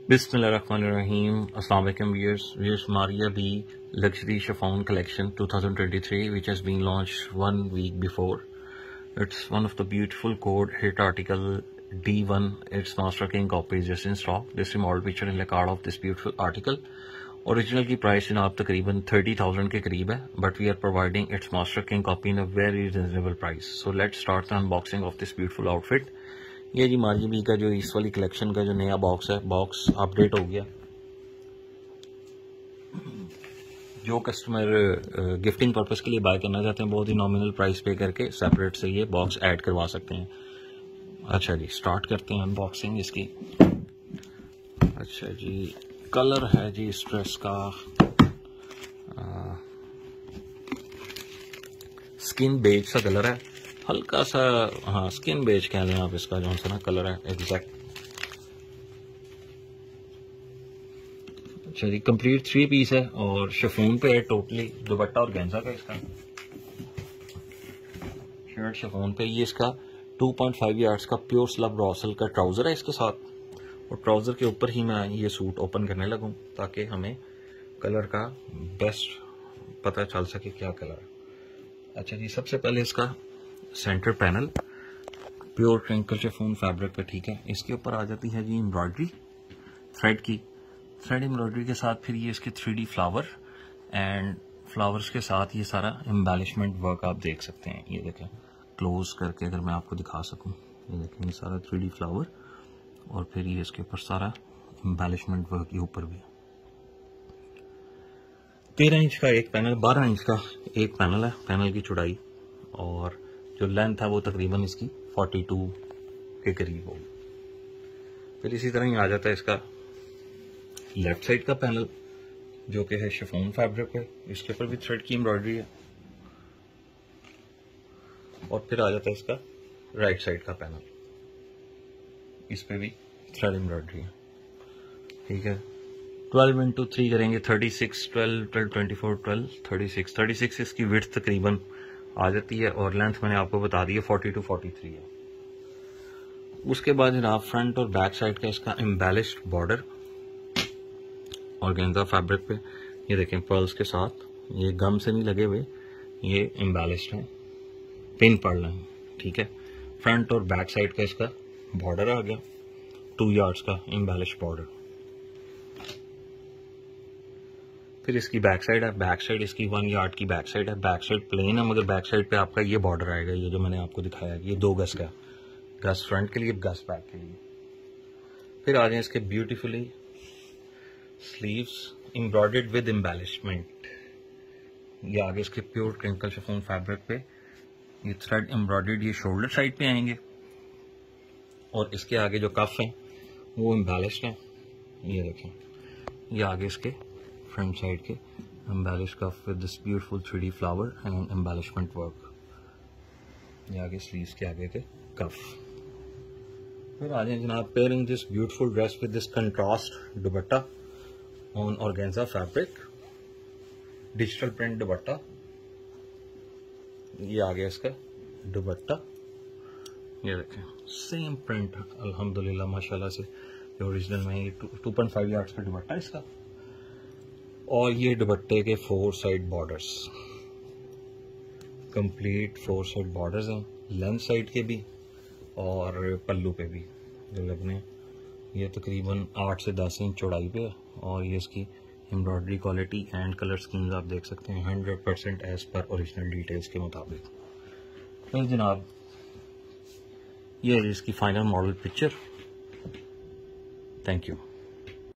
Bismillahirrahmanirrahim. Assalamu alaikum viewers. Maria B Luxury Chiffon Collection 2023, which has been launched 1 week before. It's one of the beautiful code hit article D1. Its Master King copy is just in stock. This is model picture in the card of this beautiful article. Original की price जनाब तकरीबन 30,000 के करीब है, but we are providing its Master King copy in a very reasonable price. So let's start the unboxing of this beautiful outfit. ये जी Maria B का जो इस वाली कलेक्शन का जो नया बॉक्स है, बॉक्स अपडेट हो गया। जो कस्टमर गिफ्टिंग पर्पस के लिए बाय करना चाहते हैं, बहुत ही नॉमिनल प्राइस पे करके सेपरेट से ये बॉक्स ऐड करवा सकते हैं। अच्छा जी, स्टार्ट करते हैं अनबॉक्सिंग इसकी। अच्छा जी, कलर है जी इस ड्रेस का स्किन बेज सा कलर है, हल्का सा, हाँ स्किन बेज कह लें आप इसका, जो सा ना कलर है एग्जैक्ट। अच्छा जी, कंप्लीट 3 पीस है और शिफॉन पे है टोटली। दुपट्टा और गेंजा का इसका, शर्ट शिफॉन पे। ये इसका 2.5 यार्ड्स का प्योर स्लब रॉसल का ट्राउजर है इसके साथ, और ट्राउजर के ऊपर ही मैं ये सूट ओपन करने लगूं ताकि हमें कलर का बेस्ट पता चल सके क्या कलर है। अच्छा जी, सबसे पहले इसका centre panel pure crinkle chiffon fabric पे, ठीक है। इसके ऊपर आ जाती है जी एम्ब्रॉयडरी, थ्रेड की, थ्रेड एम्ब्रॉयडरी के साथ फिर ये इसके 3D फ्लावर एंड फ्लावर्स के साथ ये सारा एम्बेलिशमेंट वर्क आप देख सकते हैं। ये देखें क्लोज करके अगर मैं आपको दिखा सकूं, ये देखें ये सारा 3D फ्लावर और फिर ये इसके ऊपर सारा एम्बेलिशमेंट वर्क ये ऊपर भी। 13 इंच का एक पैनल, 12 इंच का एक पैनल है। पैनल की चौड़ाई और जो लेंथ है वो तकरीबन इसकी 42 के करीब होगी। फिर इसी तरह ही आ जाता है इसका लेफ्ट साइड का पैनल जो कि है शिफॉन फैब्रिक है, इसके ऊपर भी थ्रेड की एम्ब्रॉयडरी है। और फिर आ जाता है इसका राइट साइड का पैनल, इस पे भी थ्रेड एम्ब्रॉयडरी है, ठीक है। 12 इंटू 3 करेंगे 36, 12, 12, 24, 12, 36 इसकी विड्थ तकरीबन आ जाती है, और लेंथ मैंने आपको बता दी है 40 to 43 है। उसके बाद जनाब फ्रंट और बैक साइड का इसका एम्बेलिश्ड बॉर्डर ऑर्गेन्जा फैब्रिक पे, ये देखें पर्ल्स के साथ, ये गम से नहीं लगे हुए, ये एम्बेलिश्ड है, पिन पर्ल है, ठीक है। फ्रंट और बैक साइड का इसका बॉर्डर आ गया 2 यार्ड्स का एम्बेलिश्ड बॉर्डर। फिर इसकी बैक साइड है, बैक साइड इसकी 1 यार्ड की बैक साइड है। बैक साइड प्लेन है मगर बैक साइड पे आपका ये बॉर्डर आएगा, ये जो मैंने आपको दिखाया, ये 2 गज का, गज फ्रंट के लिए, गज बैक के लिए। फिर आ जाए इसके beautifully sleeves embroidered with embellishment. ये आगे इसके प्योर क्रिंकल शिफॉन फैब्रिक पे ये थ्रेड एम्ब्रॉयडर्ड, ये शोल्डर साइड पे आएंगे, और इसके आगे जो कफ है वो एम्बेलिश्ड है। ये देखें ये आगे इसके फ्रंट साइड के embellished cuff with this beautiful 3D flower and embellishment work. ये आगे स्लीव्स के आगे के कफ। फिर आ जाए जनाब pairing this beautiful dress with this contrast dupatta on organza fabric, digital print dupatta. ये आ गया इसका दुपट्टा, ये देखें सेम प्रिंट अल्हम्दुलिल्लाह माशाल्लाह से जो ओरिजिनल में। ये 2.5 यार्ड्स का दुपट्टा इसका, और ये दुपट्टे के 4 side borders, complete 4 side borders हैं, लेंथ साइड के भी और पल्लू पे भी जो लगने। ये तकरीबन 8 से 10 इंच चौड़ाई पे है, और ये इसकी embroidery quality and colour schemes आप देख सकते हैं 100% एज पर ओरिजिनल डिटेल्स के मुताबिक। तो जनाब ये है इसकी final model picture. Thank you.